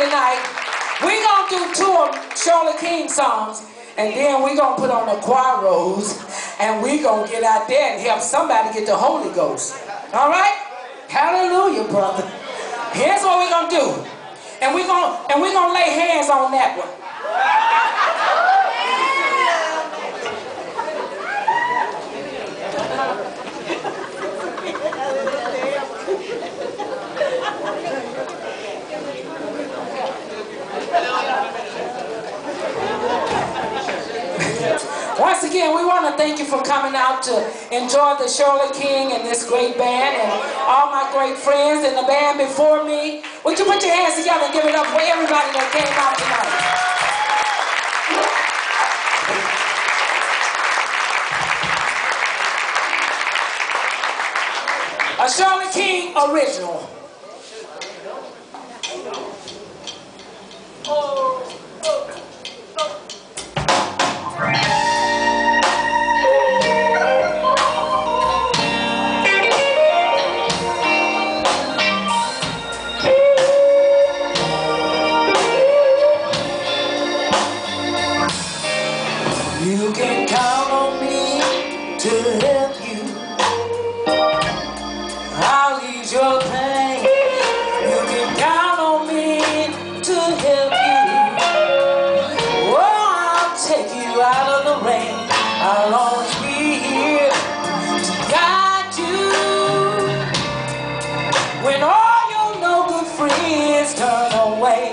tonight. We're going to do 2 of Shirley King songs, and then we're going to put on the choir robes, and we're going to get out there and help somebody get the Holy Ghost. All right? Hallelujah, brother. Here's what we're going to do. And we're going to lay hands on that one. Once again, we want to thank you for coming out to enjoy the Shirley King and this great band and all my great friends in the band before me. Would you put your hands together and give it up for everybody that came out tonight? A Shirley King original. You can count on me to help you. I'll ease your pain. You can count on me to help you. Oh, I'll take you out of the rain. I'll always be here to guide you. When all your no good friends turn away.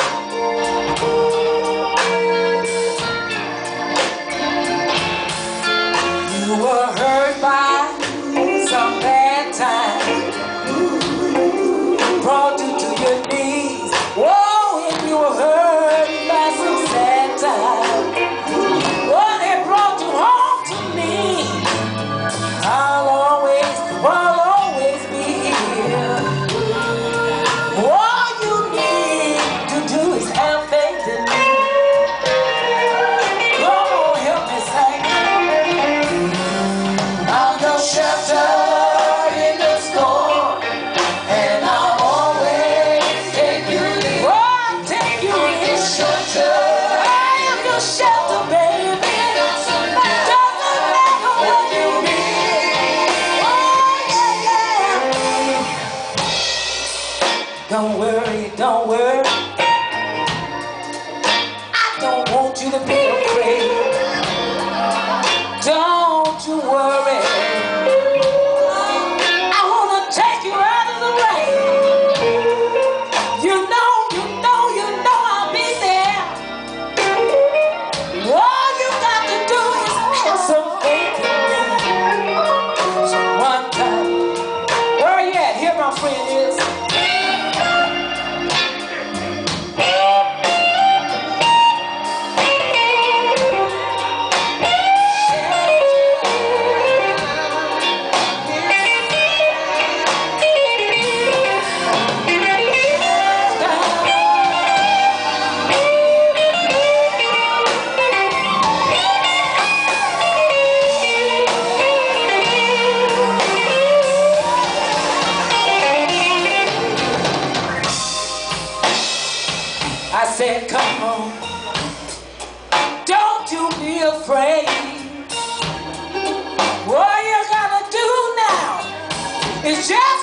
You were hurt by some bad time, brought you to your knees. Whoa, if you were hurt by some sad time, oh, they brought you home to me. I'll always be here. All you need to do is have faith in me. Come on, help me sing. Shelter in the storm, and I'll always take you in. Oh, I'll take you in shelter. I am your shelter, baby. Doesn't matter what you need. Oh, yeah. Don't worry, don't worry. I don't want you to be afraid. Don't you worry. I said, come on, don't you be afraid. What you gotta do now is just